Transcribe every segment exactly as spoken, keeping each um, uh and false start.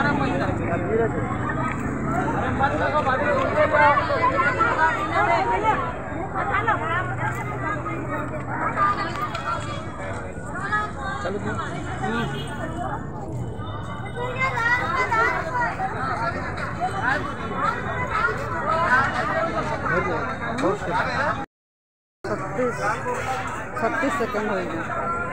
छत्तीस छत्तीस सेकंड हो गया।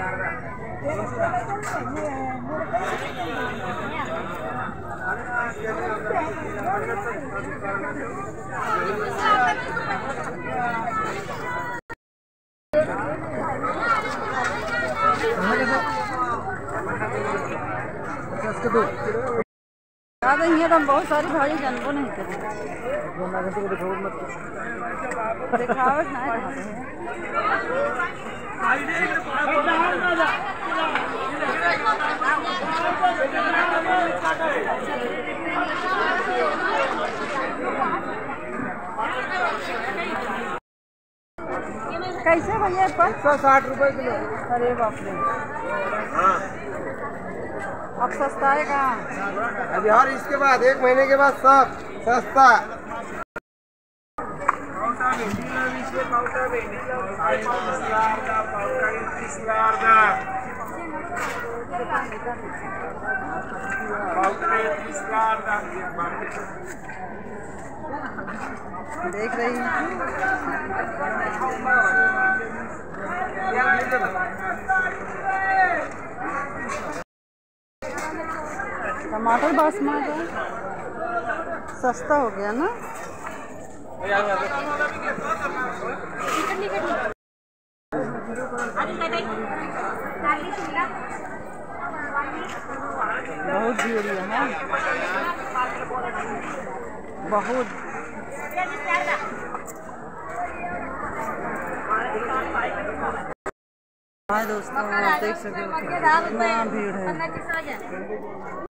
यहाँ तो बहुत सारी भाड़ी जानबो नहीं करें दिखावट ना कैसे भैया एक सौ साठ रुपए किलो। अरे बाप रे अब सस्ता है कहाँ अभी और इसके बाद एक महीने के बाद सब सस्ता। देख रही टमाटर बासमती सस्ता हो गया ना। बहुत भीड़ है बहुत। हाँ दोस्तों आप देख सकते हो कितना भीड़ है।